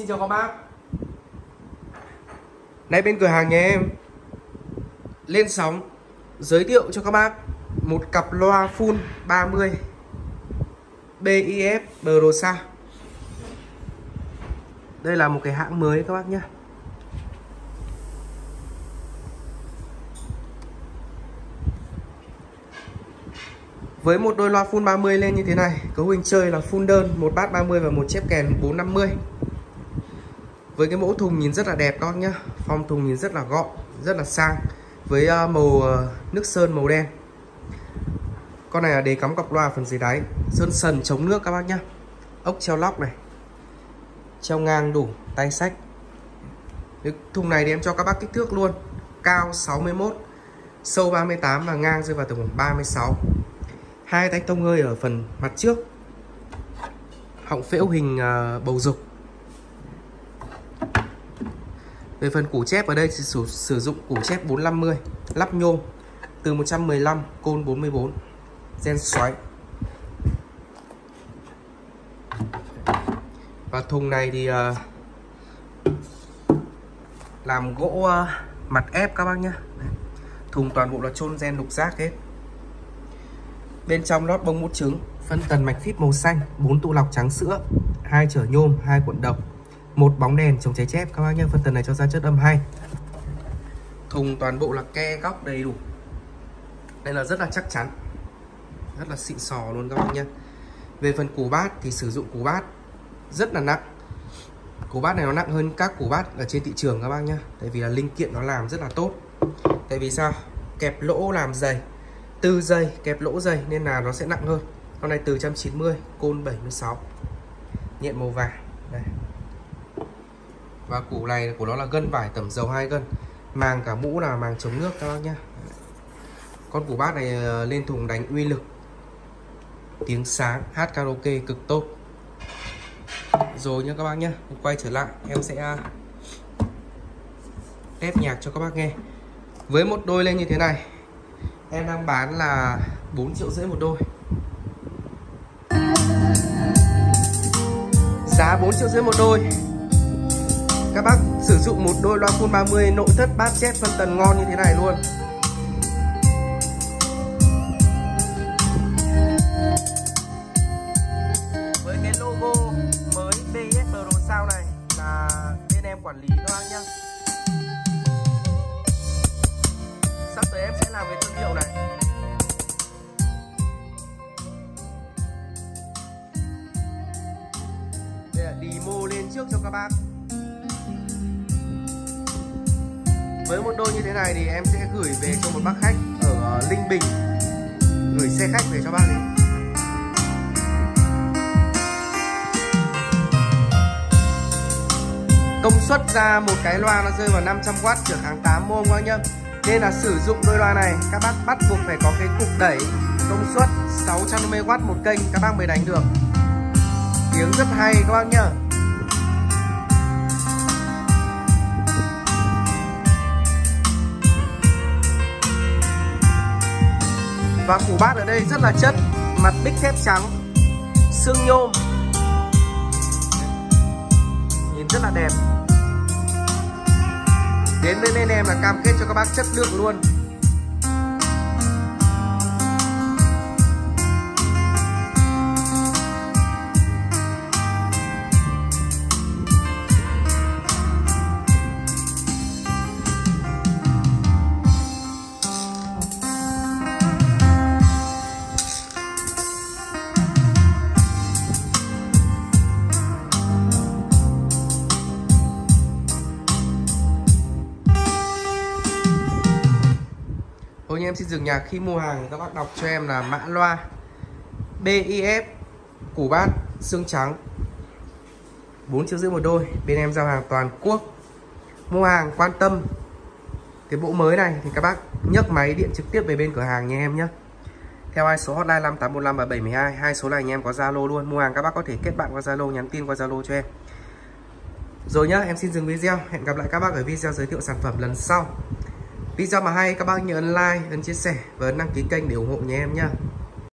chào các bác. Nay bên cửa hàng nhà em lên sóng giới thiệu cho các bác một cặp loa full 30 BIF Brosa. Đây là một cái hãng mới các bác nhé. Với một đôi loa full 30 lên như thế này, cấu hình chơi là full đơn, một bass 30 và một chép kèn 450. Với cái mẫu thùng nhìn rất là đẹp các bác nhá. Form thùng nhìn rất là gọn, rất là sang, với màu nước sơn màu đen. Con này là để cắm cọc loa phần dưới đáy, sơn sần chống nước các bác nhá. Ốc treo lóc này, treo ngang đủ, tay xách. Cái thùng này thì em cho các bác kích thước luôn, cao 61, sâu 38 và ngang rơi vào tầm khoảng 36. Hai tay tông hơi ở phần mặt trước, họng phễu hình bầu dục. Về phần củ chép ở đây thì sử dụng củ chép 450 lắp nhôm từ 115 côn 44 gen xoáy. Và thùng này thì làm gỗ mặt ép các bác nhé. Thùng toàn bộ là chôn gen lục giác hết. Bên trong lót bông mút trứng, phân tần mạch phíp màu xanh, 4 tụ lọc trắng sữa, 2 chở nhôm, 2 cuộn độc, 1 bóng đèn chống cháy chép các bác nhé. Phân tần này cho ra chất âm hay. Thùng toàn bộ là ke góc đầy đủ. Đây là rất là chắc chắn, rất là xịn sò luôn các bác nhé. Về phần củ bát thì sử dụng củ bát rất là nặng. Củ bát này nó nặng hơn các củ bát ở trên thị trường các bác nhé. Tại vì là linh kiện nó làm rất là tốt. Tại vì sao? Kẹp lỗ làm dày, từ dày kẹp lỗ dày nên là nó sẽ nặng hơn. Con này từ 190 côn 76, nhện màu vàng đây. Và củ này của nó là gân vải tẩm dầu 2 gân, màng cả mũ là màng chống nước các bác nhé. Con củ bát này lên thùng đánh uy lực, tiếng sáng, hát karaoke cực tốt. Rồi nha các bác nhé, quay trở lại em sẽ test nhạc cho các bác nghe. Với một đôi lên như thế này em đang bán là 4,5 triệu một đôi. Giá 4,5 triệu một đôi. Các bác sử dụng một đôi loa full 30 nội thất bass chép phân tần ngon như thế này luôn. Với cái logo mới BIF Brosa này là bên em quản lý các bác nhá. Sắp tới em sẽ làm cái thương hiệu này. Đây là demo lên trước cho các bác. Với một đôi như thế này thì em sẽ gửi về cho một bác khách ở Linh Bình, gửi xe khách về cho bác ấy. Công suất ra một cái loa nó rơi vào 500W trở kháng 8 ohm các nhá. Nên là sử dụng đôi loa này các bác bắt buộc phải có cái cục đẩy công suất 650W một kênh các bác mới đánh được. Tiếng rất hay các bác nhá. Và củ bát ở đây rất là chất, mặt bích thép trắng, xương nhôm, nhìn rất là đẹp. Đến với bên em là cam kết cho các bác chất lượng luôn. Thôi em xin dừng nhạc. Khi mua hàng các bác đọc cho em là mã loa BIF, củ bát xương trắng, 4,5 triệu một đôi. Bên em giao hàng toàn quốc. Mua hàng quan tâm cái bộ mới này thì các bác nhấc máy điện trực tiếp về bên cửa hàng nhà em nhé. Theo hai số hotline 5845 và 712. Hai số này nhà em có Zalo luôn. Mua hàng các bác có thể kết bạn qua Zalo, nhắn tin qua Zalo cho em. Rồi nhá, em xin dừng video. Hẹn gặp lại các bác ở video giới thiệu sản phẩm lần sau. Video mà hay các bác nhớ ấn like, ấn chia sẻ và ấn đăng ký kênh để ủng hộ nhà em nhé.